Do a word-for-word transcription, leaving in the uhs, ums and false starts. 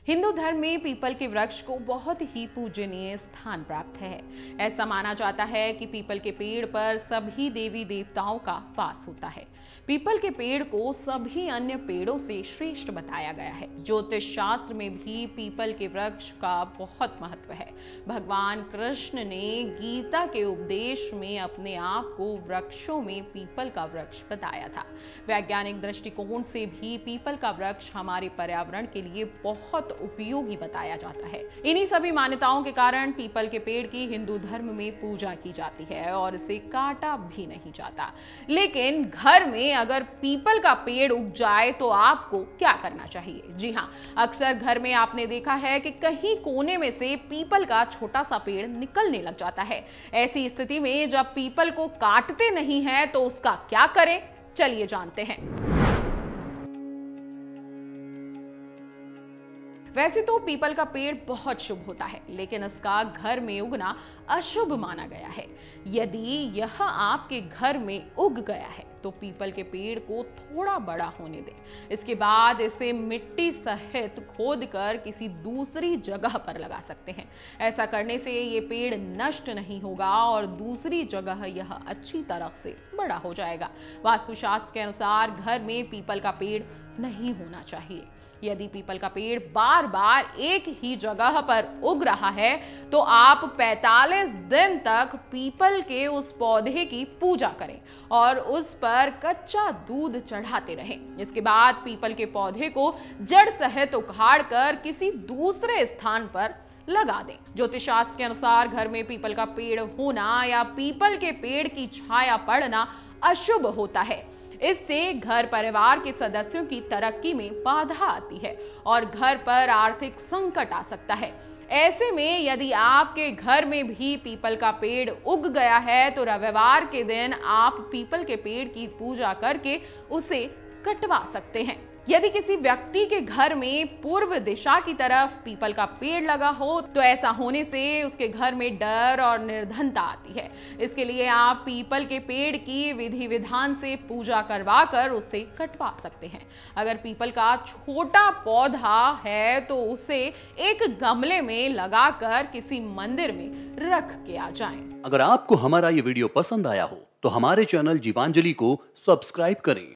हिंदू धर्म में पीपल के वृक्ष को बहुत ही पूजनीय स्थान प्राप्त है। ऐसा माना जाता है कि पीपल के पेड़ पर सभी देवी देवताओं का वास होता है। पीपल के पेड़ को सभी अन्य पेड़ों से श्रेष्ठ बताया गया है। ज्योतिष शास्त्र में भी पीपल के वृक्ष का बहुत महत्व है। भगवान कृष्ण ने गीता के उपदेश में अपने आप को वृक्षों में पीपल का वृक्ष बताया था। वैज्ञानिक दृष्टिकोण से भी पीपल का वृक्ष हमारे पर्यावरण के लिए बहुत उपयोगी बताया जाता है। इन्हीं सभी मान्यताओं के कारण पीपल के पेड़ की हिंदू धर्म में पूजा की जाती है और इसे काटा भी नहीं जाता। लेकिन घर में अगर पीपल का पेड़ उग जाए तो आपको क्या करना चाहिए? जी हाँ, अक्सर घर में आपने देखा है कि कहीं कोने में से पीपल का छोटा सा पेड़ निकलने लग जाता है। ऐसी स्थिति में जब पीपल को काटते नहीं है तो उसका क्या करें? चलिए जानते हैं। वैसे तो पीपल का पेड़ बहुत शुभ होता है, लेकिन इसका घर में उगना अशुभ माना गया है। यदि यह आपके घर में उग गया है तो पीपल के पेड़ को थोड़ा बड़ा होने दें। इसके बाद इसे मिट्टी सहित खोदकर किसी दूसरी जगह पर लगा सकते हैं। ऐसा करने से ये पेड़ नष्ट नहीं होगा और दूसरी जगह यह अच्छी तरह से बड़ा हो जाएगा। वास्तुशास्त्र के अनुसार घर में पीपल का पेड़ नहीं होना चाहिए। यदि पीपल का पेड़ बार बार एक ही जगह पर उग रहा है तो आप पैंतालीस दिन तक पीपल के उस पौधे की पूजा करें और उस पर कच्चा दूध चढ़ाते रहें। इसके बाद पीपल के पौधे को जड़ सहित उखाड़ कर किसी दूसरे स्थान पर लगा दें। ज्योतिष शास्त्र के अनुसार घर में पीपल का पेड़ होना या पीपल के पेड़ की छाया पड़ना अशुभ होता है। इससे घर परिवार के सदस्यों की तरक्की में बाधा आती है और घर पर आर्थिक संकट आ सकता है। ऐसे में यदि आपके घर में भी पीपल का पेड़ उग गया है तो रविवार के दिन आप पीपल के पेड़ की पूजा करके उसे कटवा सकते हैं। यदि किसी व्यक्ति के घर में पूर्व दिशा की तरफ पीपल का पेड़ लगा हो तो ऐसा होने से उसके घर में डर और निर्धनता आती है। इसके लिए आप पीपल के पेड़ की विधि विधान से पूजा करवा कर उसे कटवा सकते हैं। अगर पीपल का छोटा पौधा है तो उसे एक गमले में लगाकर किसी मंदिर में रख के आ जाएं। अगर आपको हमारा ये वीडियो पसंद आया हो तो हमारे चैनल जीवांजलि को सब्सक्राइब करें।